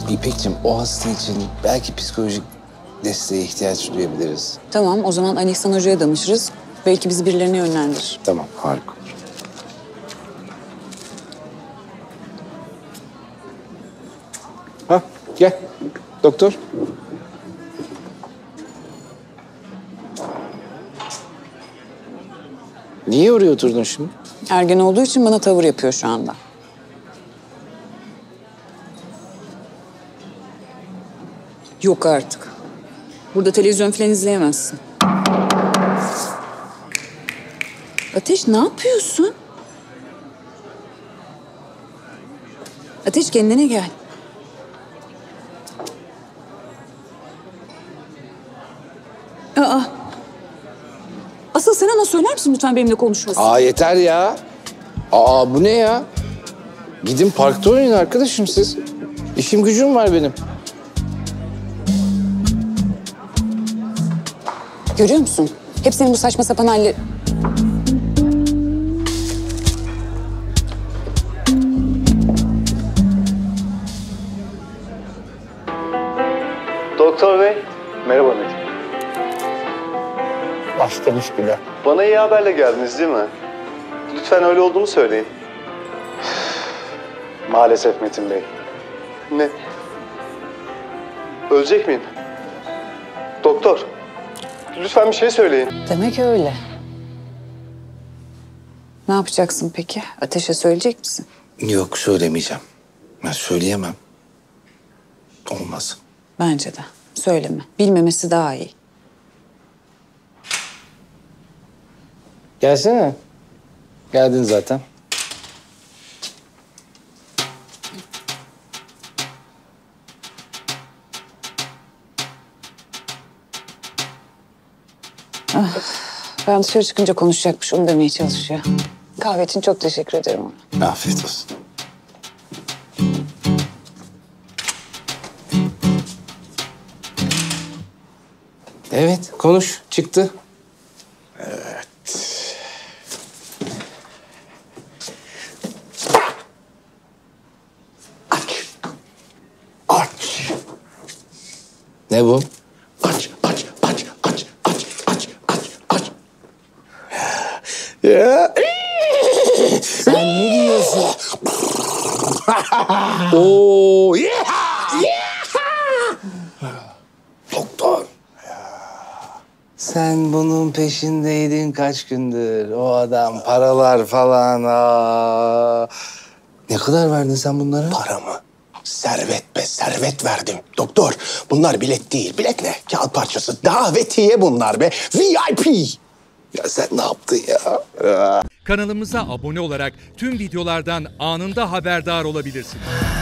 İpekciğim, o hasta için belki psikolojik desteğe ihtiyaç duyabiliriz. Tamam, o zaman Ali İhsan Hoca'ya danışırız. Belki bizi birilerine yönlendirir. Tamam, harika. Ha, gel. Doktor. Niye oraya oturdun şimdi? Ergen olduğu için bana tavır yapıyor şu anda. Yok artık. Burada televizyon falan izleyemezsin. Ateş, ne yapıyorsun? Ateş, kendine gel. Aa. Asıl sen ona söyler misin lütfen benimle konuşmasın? Aa, yeter ya. Aa, bu ne ya? Gidin parkta oynayın arkadaşım siz. İşim gücüm var benim. Görüyor musun? Hep senin bu saçma sapan halleri... Doktor bey. Merhaba Metin. Başlamış bile. Bana iyi haberle geldiniz değil mi? Lütfen öyle olduğunu söyleyin. Maalesef Metin Bey. Ne? Ölecek miyim? Doktor. Lütfen bir şey söyleyin. Demek öyle. Ne yapacaksın peki? Ateş'e söyleyecek misin? Yok, söylemeyeceğim. Ben söyleyemem. Olmaz. Bence de. Söyleme. Bilmemesi daha iyi. Gelsene. Geldin zaten. Ben dışarı çıkınca konuşacakmış. Onu demeye çalışıyor. Kahve için çok teşekkür ederim ona. Afiyet olsun. Evet, konuş. Çıktı. Aç. Ne bu? Aç. Ya. Sen ne diyorsun? Oo, Doktor. sen bunun peşindeydin kaç gündür. O adam, paralar falan. Aa. Ne kadar verdin sen bunlara? Para mı? Servet be, servet verdim. Doktor, bunlar bilet değil. Bilet ne? Kağıt parçası. Davetiye bunlar be. VIP. Ya sen ne yaptın ya? Kanalımıza abone olarak tüm videolardan anında haberdar olabilirsiniz.